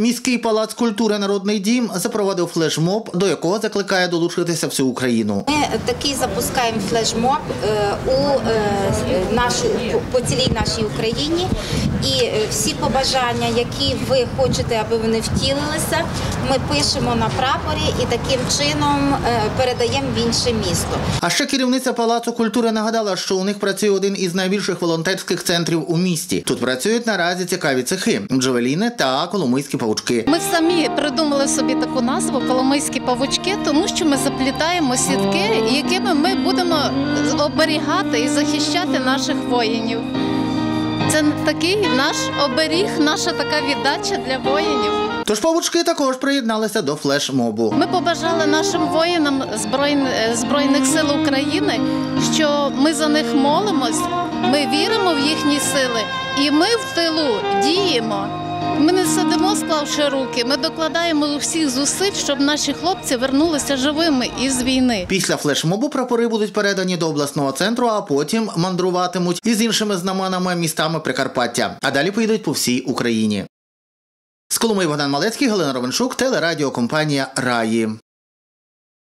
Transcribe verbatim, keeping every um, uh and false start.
Міський палац культури «Народний дім» запровадив флешмоб, до якого закликає долучитися всю Україну. Ми такий запускаємо флешмоб у нашу, по цілій нашій Україні. І всі побажання, які ви хочете, аби вони втілилися, ми пишемо на прапорі і таким чином передаємо в інше місто. А ще керівниця Палацу культури нагадала, що у них працює один із найбільших волонтерських центрів у місті. Тут працюють наразі цікаві цехи – бджолині та коломийські павучки. Ми самі придумали собі таку назву «Коломийські павучки», тому що ми заплітаємо сітки, якими ми будемо оберігати і захищати наших воїнів. Це такий наш оберіг, наша така віддача для воїнів. Тож павучки також приєдналися до флешмобу. Ми побажали нашим воїнам Збройних сил України, що ми за них молимось, ми віримо в їхні сили і ми в тилу діємо. Ми не сидимо, склавши руки, ми докладаємо усіх зусиль, щоб наші хлопці вернулися живими із війни. Після флешмобу прапори будуть передані до обласного центру, а потім мандруватимуть із іншими знаменами містами Прикарпаття. А далі поїдуть по всій Україні. З Коломиї Богдан Малецький, Галина Ровеншук, телерадіокомпанія «Раї».